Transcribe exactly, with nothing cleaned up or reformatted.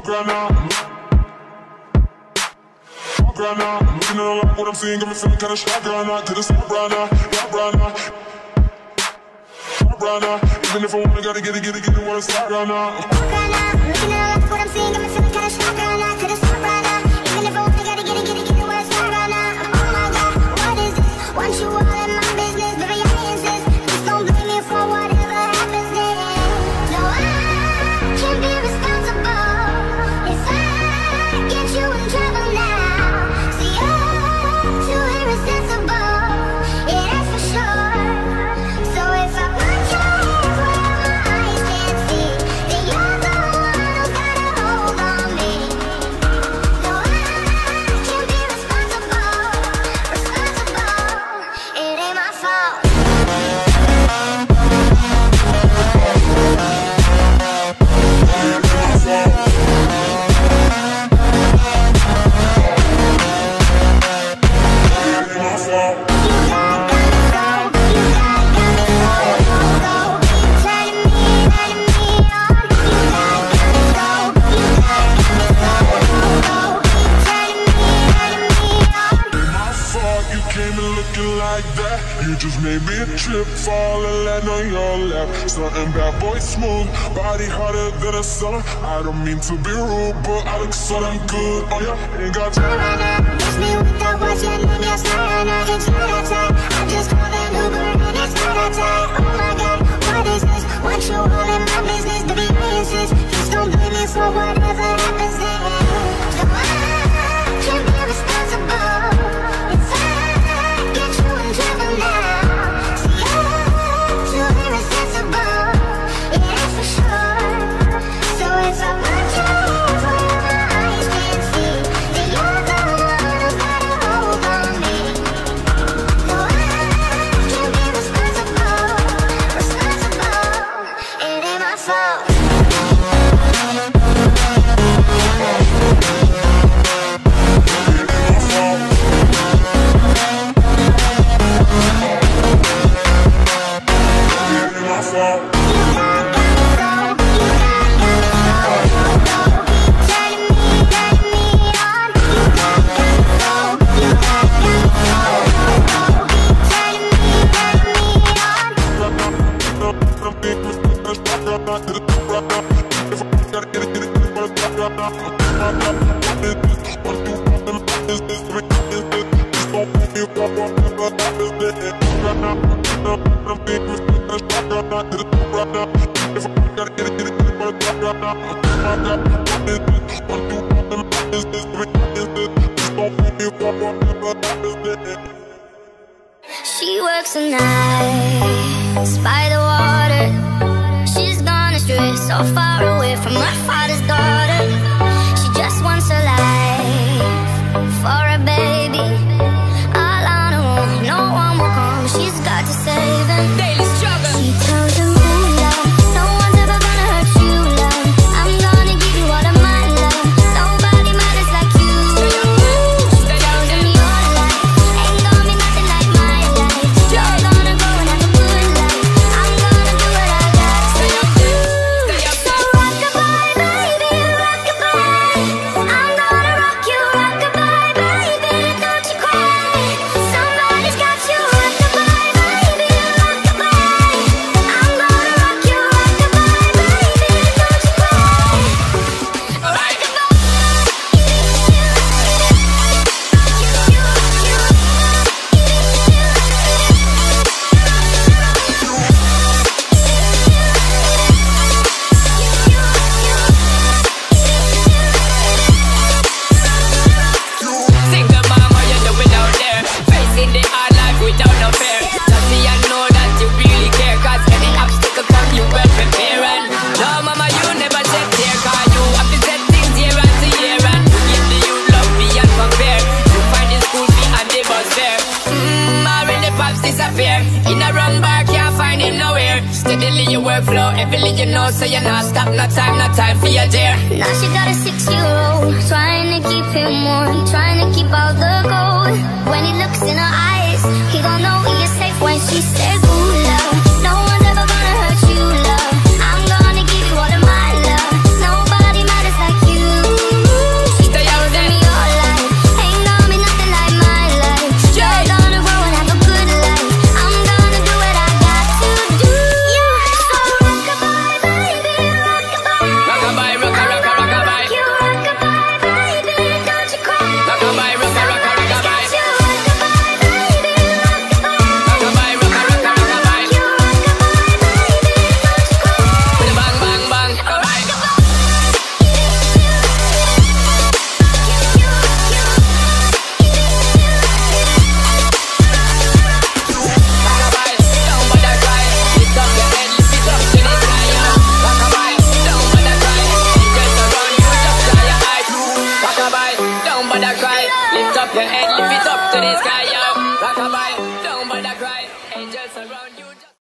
right now. Shock right now. Looking at a lot what I'm seeing, got me feeling kinda shocked right now. Couldn't stop right now, stop right now. Stop right now. Even if I wanna, gotta get it, get it, get it, wanna stop right now. Stop right now. Looking at a lot what I'm seeing, got me feeling kinda shocked right now. Couldn't stop right now. Even if I wanna, gotta get it, get it, get it, wanna stop right now. Oh my God, what is this? Want you all in my business, baby, I insist. Please don't blame me for whatever happens then. No, I can't be responsible if I get you in trouble now. See, you're too irresponsible, yeah, that's for sure. So if I put your hands where my eyes can't see, then you're the one who's got a hold on me. No, I can't be responsible, responsible, it ain't my fault. You just made me trip, fall and land on your lap. Something bad boy smooth, body harder than a summer. I don't mean to be rude, but I look so damn good on ya. Ain't got time right now. Miss me with the watch and then you're staring at it's not that time. I just called an Uber and it's not that time. Oh my God, what is this? Want you all in my business, baby, I insist. Please don't blame me for whatever happens then. No, I can't be responsible if I get you in trouble now. See, you're too irresponsible, yeah, that's for sure. So if I put your hands where my eyes can't see, then you're the one who's got a hold on me. No, I can't be responsible, responsible, it ain't my fault. She works the nights by the water. She's gone astray, so far away from her father's daughter. She just wants a life for a baby. All on her own, no one will come. She's got to save him. Daily struggle. She tells him, ooh, love, no one's ever gonna hurt you, love. I'm gonna give you all of my love. Nobody matters like you. She tells him your life ain't gonna be nothing like my life. You're gonna go and have a good life. I'm gonna do what I got to do. So rock-a-bye, baby, rock-a-bye. I'm gonna rock you, rock-a-bye, baby, don't you cry. Somebody's got you, rock-a-bye, baby, rock-a-bye. I'm gonna rock you, rock-a-bye, baby, don't you cry. Single mom, how you doing out there? Facing the hard life without no fear. Just see I know that you really care, cause any obstacle come you well prepare. And no mama, you never said tear, cause you have to set things year after year. And give the you love me and compare. You find the school fee and the bus fare. Mmm, already pops disappear. In a wrong bar, can't find it nowhere. Steadily your workflow, everything you know, so you not stop, no time, no time for your dear. Now she got a six-year-old, trying to keep him warm, trying to keep all the gold. When he looks in her eyes, he gon' know he is safe when she says, ooh, love, no one's ever gonna hurt you, love. I'm gonna give you all of my love. Nobody matters like you. angels around you.